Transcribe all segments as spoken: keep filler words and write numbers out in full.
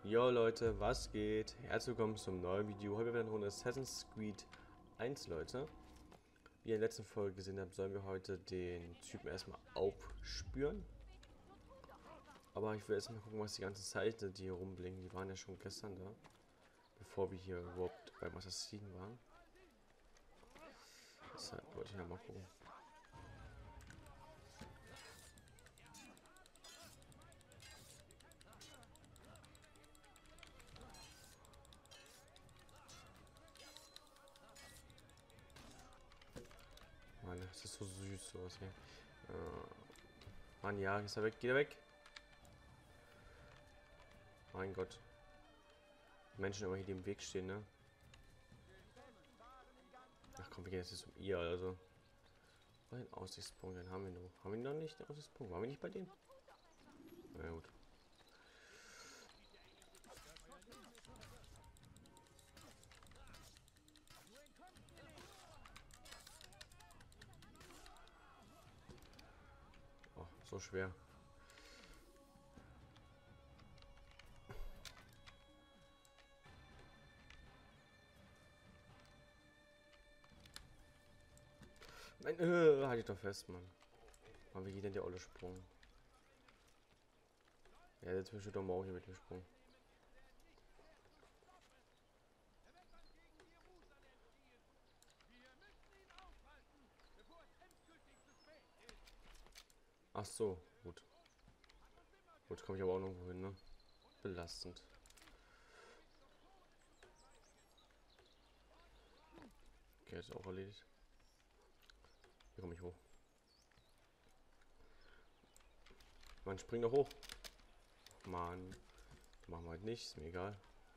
Jo Leute, was geht? Herzlich willkommen zum neuen Video. Heute werden wir eine Assassin's Creed eins, Leute. Wie ihr in der letzten Folge gesehen habt, sollen wir heute den Typen erstmal aufspüren. Aber ich will erstmal gucken, was die ganzen Zeichen, die hier rumblinken, die waren ja schon gestern da. Bevor wir hier überhaupt beim Assassinen waren. Deshalb wollte ich noch mal gucken. Mann, das ist so süß, sowas hier. Äh, Mann, ja, ist er weg? Geht er weg? Mein Gott. Die Menschen immer hier, die im Weg stehen, ne? Ach komm, wir gehen jetzt jetzt um ihr, also. Ein Aussichtspunkt, den haben wir noch. Haben wir noch nicht den Aussichtspunkt? Waren wir nicht bei denen? Na ja, gut. Oh, so schwer. Nein, äh, halt dich doch fest, Mann. Mann, wie geht denn der olle Sprung? Ja, der Zwischendurch doch mal auch hier mit dem Sprung. Ach so, gut. Gut, komme ich aber auch nirgendwo hin, ne? Belastend. Okay, ist auch erledigt. Hier komme ich hoch. Mann, spring doch hoch. Mann. Machen wir halt nicht, ist mir egal.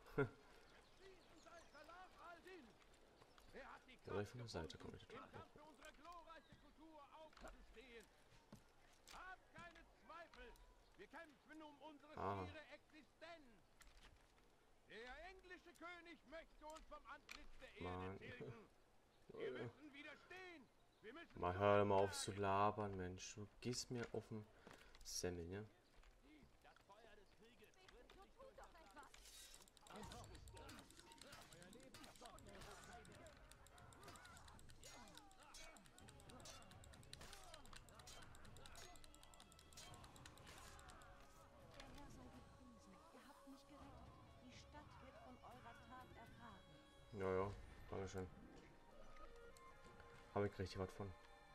Oder von der Seite komme ich da hoch. Wir kämpfen um unsere Ah. schiere Existenz. Der englische König möchte uns vom Antlitz der Mann. Erde tilgen. Wir müssen widerstehen. Wir müssen Mal hör mal auf zu labern, Mensch. Du gehst mir auf den Semmel, ja? Das Feuer des Krieges wird So tut doch etwas! Der Herr sei gepriesen. Ihr habt mich gerettet. Die Stadt wird von eurer Tat erfahren. Ja, ja. Dankeschön. Habe ich richtig was von.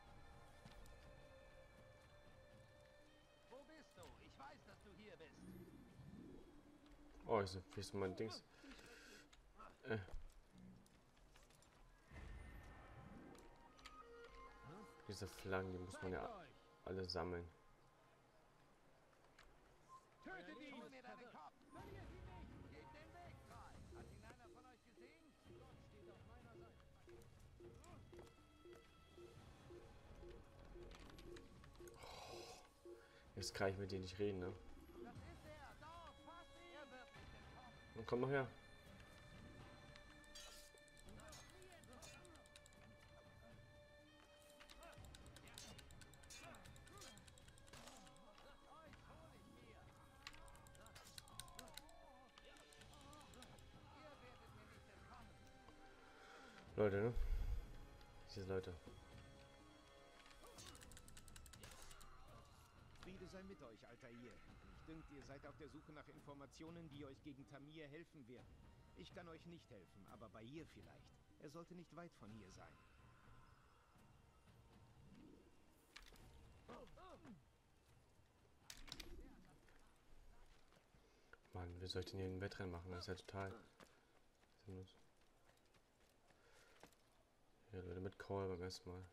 Wo bist du? Ich weiß, dass du hier bist. Oh, ich sehe, wie ist mein Dings? Äh. Diese Flaggen, die muss man ja alle sammeln. Tötet ihn! Hol mir deinen Kopf! Verliert ihn nicht! Gebt den Weg frei! Hat ihn einer von euch gesehen? Gott steht auf meiner Seite. Jetzt kann ich mit denen nicht reden, ne? Das ist er! Dort! Fass ihn! Er wird nicht entkommen! Und komm noch her. Leute, ne? Diese Leute. Friede sei mit euch, Altair. Mich dünkt, ihr seid auf der Suche nach Informationen, die euch gegen Tamir helfen werden. Ich kann euch nicht helfen, aber Bair vielleicht. Er sollte nicht weit von hier sein. Mann, wie soll ich denn hier ein Wettrennen machen? Das ist ja total sinnlos. Ja, Leute, mit Call beim ersten Mal.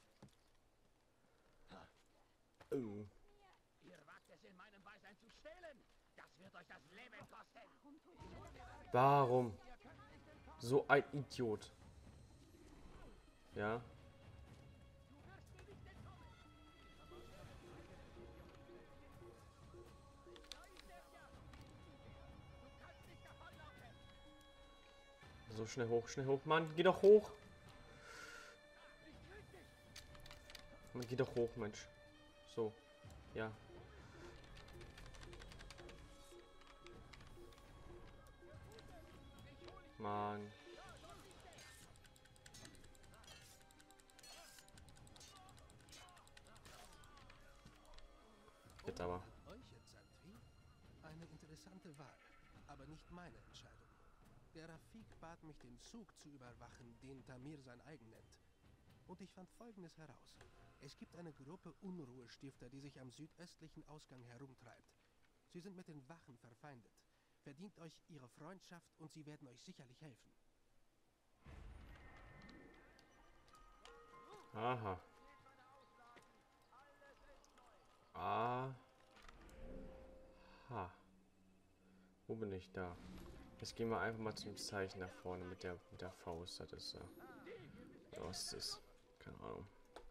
Oh. Ihr wagt es in meinem Beisein zu stehlen! Das wird euch das Leben kosten! Warum tut ihr das? Warum? So ein Idiot. Ja. So schnell hoch, schnell hoch. Mann, geh doch hoch. Mann, geh doch hoch, Mensch. So. Ja. Mann. Jetzt aber. Hat euch entsandt, wie? Eine interessante Wahl, aber nicht meine Entscheidung. Der Rafik bat mich, den Zug zu überwachen, den Tamir sein eigen nennt. Und ich fand Folgendes heraus. Es gibt eine Gruppe Unruhestifter, die sich am südöstlichen Ausgang herumtreibt. Sie sind mit den Wachen verfeindet. Verdient euch ihre Freundschaft und sie werden euch sicherlich helfen. Aha. Ah. Ha. Wo bin ich da? Jetzt gehen wir einfach mal zum Zeichen nach vorne mit der, mit der Faust. Das ist ja. Ja, was ist das? Keine Ahnung.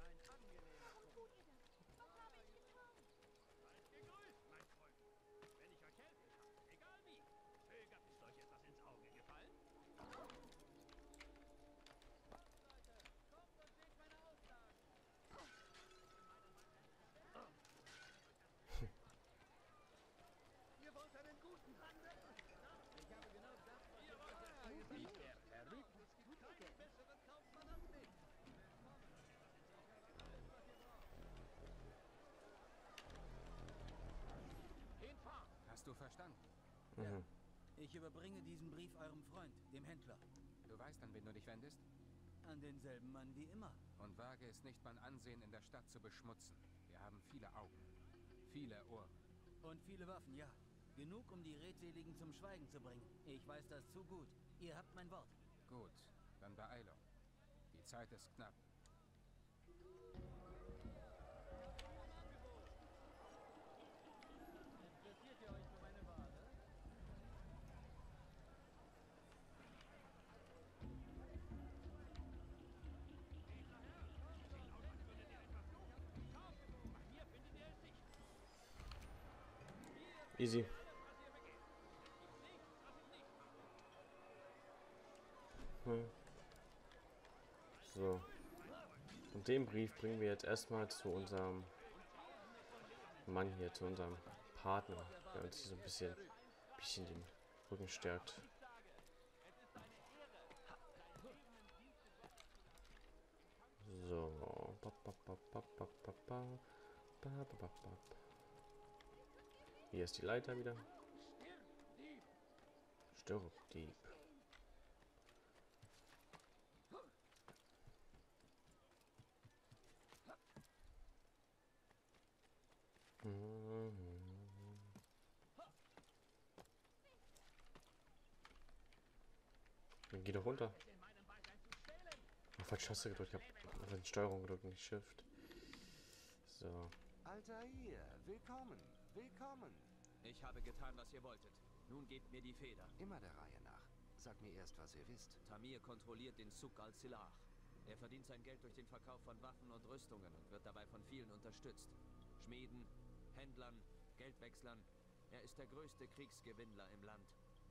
Hast du verstanden? Mhm. Ich überbringe diesen Brief eurem Freund, dem Händler. Du weißt, an wen du dich wendest? An denselben Mann wie immer. Und wage es nicht, mein Ansehen in der Stadt zu beschmutzen. Wir haben viele Augen, viele Ohren. Und viele Waffen, ja. Genug, um die Redseligen zum Schweigen zu bringen. Ich weiß das zu gut. Ihr habt mein Wort. Gut, dann Beeilung. Die Zeit ist knapp. Interessiert ihr euch für meine Ware? Easy. Hm. So. Und den Brief bringen wir jetzt erstmal zu unserem Mann hier, zu unserem Partner, der uns hier so ein bisschen, bisschen den Rücken stärkt. So. Hier ist die Leiter wieder. Stirbdieb. Dann geh doch runter. Auf falsche Taste gedrückt. Ich hab auf die Steuerung gedrückt, nicht Shift. So. Altair, willkommen, willkommen. Ich habe getan, was ihr wolltet. Nun gebt mir die Feder. Immer der Reihe nach. Sagt mir erst, was ihr wisst. Tamir kontrolliert den Zug al-Silah. Er verdient sein Geld durch den Verkauf von Waffen und Rüstungen und wird dabei von vielen unterstützt. Schmieden, Händlern, Geldwechslern. Er ist der größte Kriegsgewinnler im Land.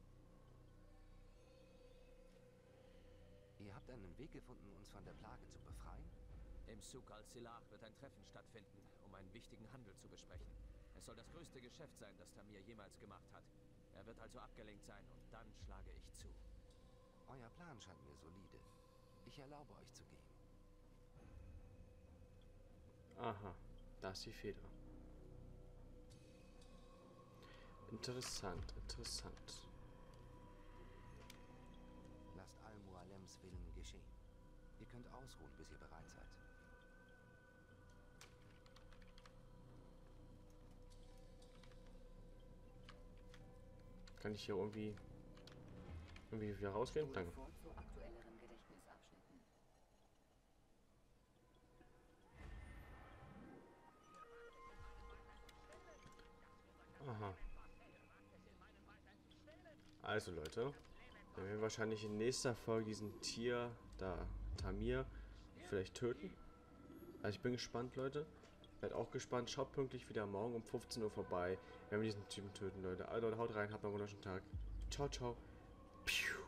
Ihr habt einen Weg gefunden, uns von der Plage zu befreien? Im Zug al-Silah wird ein Treffen stattfinden, um einen wichtigen Handel zu besprechen. Es soll das größte Geschäft sein, das Tamir jemals gemacht hat. Er wird also abgelenkt sein und dann schlage ich zu. Euer Plan scheint mir solide. Ich erlaube euch zu gehen. Aha, da ist die Feder. Interessant, interessant. Lasst Al-Mualems Willen geschehen. Ihr könnt ausruhen, bis ihr bereit seid. Kann ich hier irgendwie irgendwie wieder rausgehen? Danke. Vor zu aktuelleren Gedächtnisabschnitten. Aha. Also Leute, wir werden wahrscheinlich in nächster Folge diesen Tier, da Tamir, vielleicht töten. Also ich bin gespannt, Leute. Seid auch gespannt. Schaut pünktlich wieder morgen um fünfzehn Uhr vorbei, wenn wir diesen Typen töten, Leute. Also Leute, haut rein, habt noch einen wunderschönen Tag. Ciao, ciao. Piu.